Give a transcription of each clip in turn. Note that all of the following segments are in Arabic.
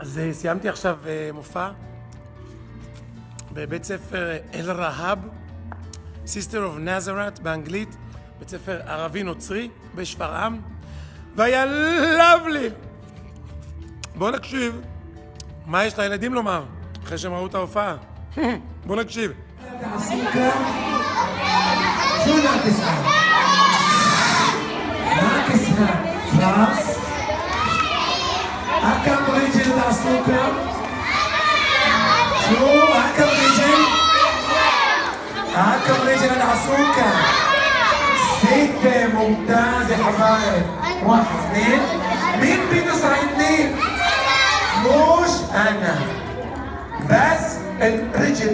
אז סיימתי עכשיו מופע בבית ספר אל-רהאב, Sister of Nazareth באנגלית, בית ספר ערבי נוצרי בשפרעם, והיה לבלי. בואו נקשיב מה יש לילדים לומר אחרי שהם ראו את ההופעה. בואו נקשיב. كم رجل تعصوكا؟ شو؟ كم رجل؟ كم رجل تعصوكا؟ 6 ممتاز يا حبايب. 1 2 مين بينصر اثنين؟ مش انا بس الرجل.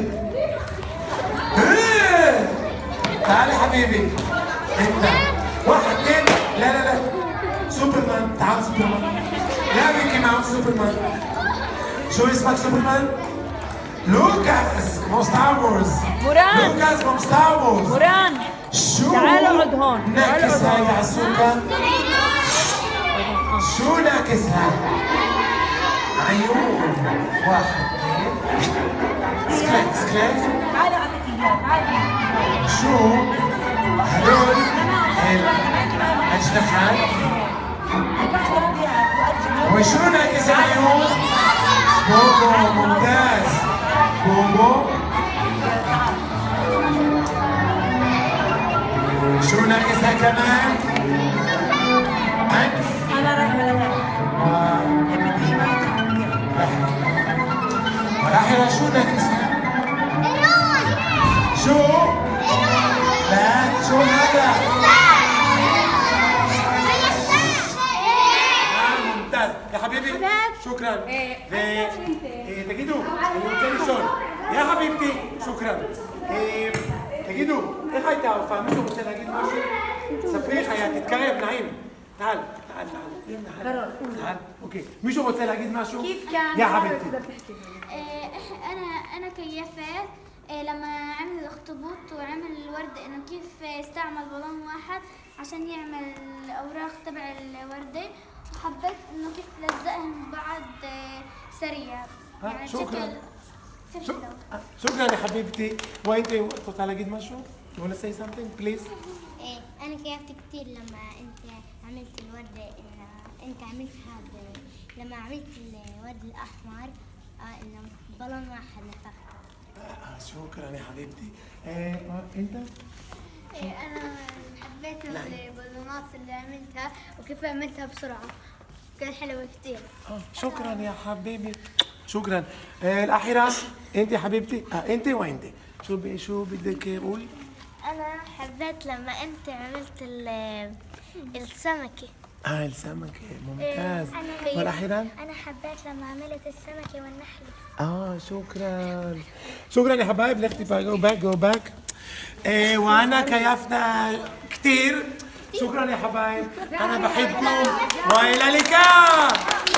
تعال يا حبيبي انت 1 2 لا لا لا سوبرمان تعال سوبرمان. لا ميكي ماوس سوبرمان. شو اسمك سوبرمان؟ لوكاس من ستار وورز. موران لوكاس من ستار وورز. موران شو تعال اقعد هون. ناكس هاي عسوكا؟ شو ناكس هاي؟ عيون 1 2 سكليت سكليت. تعال اعطيك اياه تعال. شو هدول الأجنحات؟ وشو ناكس عيون؟ بوبو ممتاز. بوبو شو ناقصها كمان؟ أنف. انا رايحه راحلة شو ناقصها؟ شو؟ لا شو هذا؟ ممتاز يا حبيبي شكرا. تגידו, אני רוצה לשאול. יא חביבתי, שוקרן. תגידו, איך הייתה ההופעה? מישהו רוצה להגיד משהו? ספרי חיה, תתקרב, נעים. تعال تعال تعال تعال. اوكي מישהו רוצה להגיד משהו? كيف كان؟ يا حبيبتي انا كيفت لما عمل الاخطبوط وعمل الورد انه كيف استعمل بالون واحد عشان يعمل الاوراق تبع الورده، وحبيت انه كيف لزقهم ببعض سريع يعني شكرا. بشكل شكرا يا حبيبتي. وانت רוצה להגיד משהו? You want to say something please? انا كيفت كثير لما انت عملت الورده انت عملت هذا لما عملت الورد الاحمر انه بالون واحد نفخته. شكرا يا حبيبتي. انت؟ انا حبيت البالونات اللي عملتها وكيف عملتها بسرعه، كان حلوه كثير. شكرا يا حبيبي شكرا. الأخيرة انت يا حبيبتي. انت وانت شو بدك اقول؟ انا حبيت لما انت عملت السمكه. السمكة ممتاز. والأخيرا؟ انا حبيت لما عملت السمكه والنحله. شكرا شكرا يا حبايب. لختي جو باك. وانا كيفنا كتير. شكرا يا حبايب، انا بحبكم والى اللقاء.